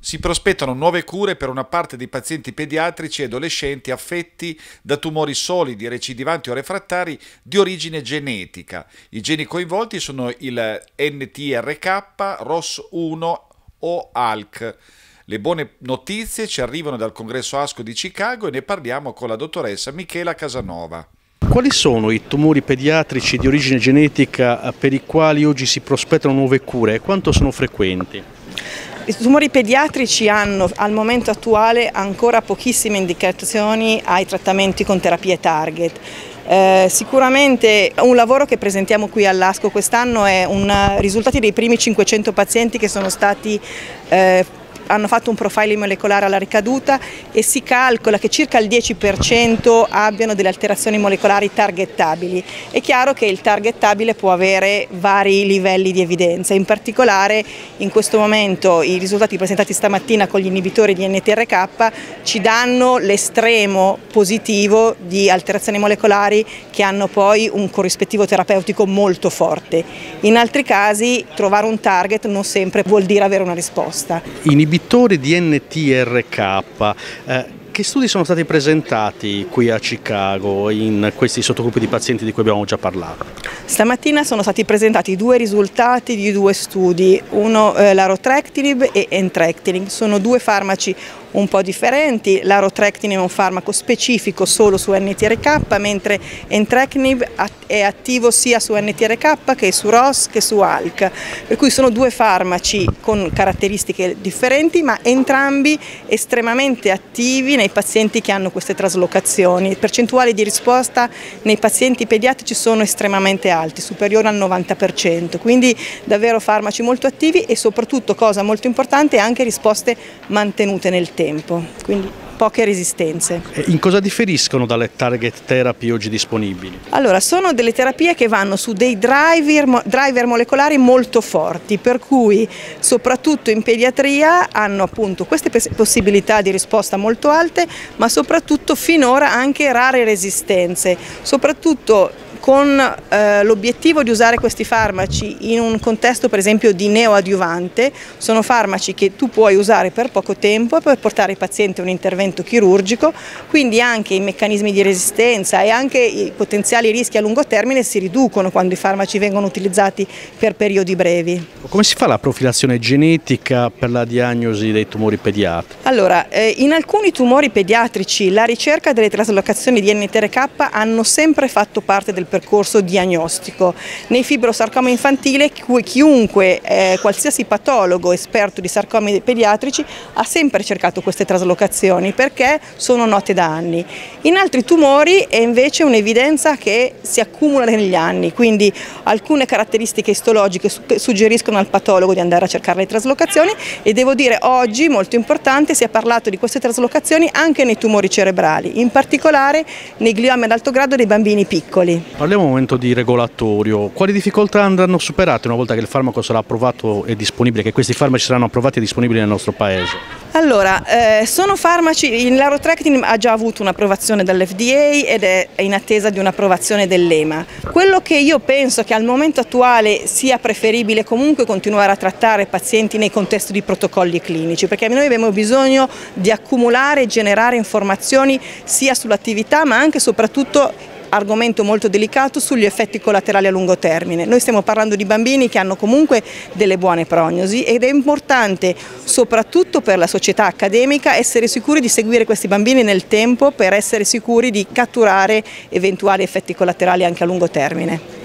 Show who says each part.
Speaker 1: Si prospettano nuove cure per una parte dei pazienti pediatrici e adolescenti affetti da tumori solidi, recidivanti o refrattari di origine genetica. I geni coinvolti sono il NTRK, ROS1 o ALK. Le buone notizie ci arrivano dal Congresso ASCO di Chicago e ne parliamo con la dottoressa Michela Casanova.
Speaker 2: Quali sono i tumori pediatrici di origine genetica per i quali oggi si prospettano nuove cure e quanto sono frequenti?
Speaker 3: I tumori pediatrici hanno al momento attuale ancora pochissime indicazioni ai trattamenti con terapie target. Sicuramente un lavoro che presentiamo qui all'ASCO quest'anno è risultati dei primi 500 pazienti che sono stati hanno fatto un profiling molecolare alla ricaduta e si calcola che circa il 10% abbiano delle alterazioni molecolari targettabili. È chiaro che il targettabile può avere vari livelli di evidenza, in particolare in questo momento i risultati presentati stamattina con gli inibitori di NTRK ci danno l'estremo positivo di alterazioni molecolari che hanno poi un corrispettivo terapeutico molto forte. In altri casi trovare un target non sempre vuol dire avere una risposta.
Speaker 2: Inibitori di NTRK, che studi sono stati presentati qui a Chicago in questi sottogruppi di pazienti di cui abbiamo già parlato?
Speaker 3: Stamattina sono stati presentati due risultati di due studi, uno larotrectinib e entrectinib, sono due farmaci un po' differenti. Larotrectinib è un farmaco specifico solo su NTRK, mentre entrectinib è attivo sia su NTRK che su ROS che su ALK, per cui sono due farmaci con caratteristiche differenti ma entrambi estremamente attivi nei pazienti che hanno queste traslocazioni. I percentuali di risposta nei pazienti pediatrici sono estremamente alti, superiori al 90%, quindi davvero farmaci molto attivi e soprattutto, cosa molto importante, anche risposte mantenute nel tempo, quindi poche resistenze.
Speaker 2: In cosa differiscono dalle target therapy oggi disponibili?
Speaker 3: Allora, sono delle terapie che vanno su dei driver molecolari molto forti, per cui soprattutto in pediatria hanno appunto queste possibilità di risposta molto alte, ma soprattutto finora anche rare resistenze, soprattutto con l'obiettivo di usare questi farmaci in un contesto per esempio di neoadiuvante. Sono farmaci che tu puoi usare per poco tempo per portare i pazienti a un intervento chirurgico, quindi anche i meccanismi di resistenza e anche i potenziali rischi a lungo termine si riducono quando i farmaci vengono utilizzati per periodi brevi.
Speaker 2: Come si fa la profilazione genetica per la diagnosi dei tumori pediatrici?
Speaker 3: Allora, in alcuni tumori pediatrici la ricerca delle traslocazioni di NTRK hanno sempre fatto parte del percorso diagnostico. Nei fibrosarcoma infantile chiunque, qualsiasi patologo esperto di sarcomi pediatrici ha sempre cercato queste traslocazioni perché sono note da anni. In altri tumori è invece un'evidenza che si accumula negli anni, quindi alcune caratteristiche istologiche suggeriscono al patologo di andare a cercare le traslocazioni e devo dire oggi, molto importante, si è parlato di queste traslocazioni anche nei tumori cerebrali, in particolare nei gliomi ad alto grado dei bambini piccoli.
Speaker 2: Parliamo un momento di regolatorio. Quali difficoltà andranno superate una volta che il farmaco sarà approvato e disponibile, che questi farmaci saranno approvati e disponibili nel nostro paese?
Speaker 3: Allora, sono farmaci, il larotrectinib ha già avuto un'approvazione dall'FDA ed è in attesa di un'approvazione dell'EMA. Quello che io penso che al momento attuale sia preferibile comunque continuare a trattare pazienti nei contesti di protocolli clinici, perché noi abbiamo bisogno di accumulare e generare informazioni sia sull'attività ma anche e soprattutto, argomento molto delicato, sugli effetti collaterali a lungo termine. Noi stiamo parlando di bambini che hanno comunque delle buone prognosi ed è importante soprattutto per la società accademica essere sicuri di seguire questi bambini nel tempo per essere sicuri di catturare eventuali effetti collaterali anche a lungo termine.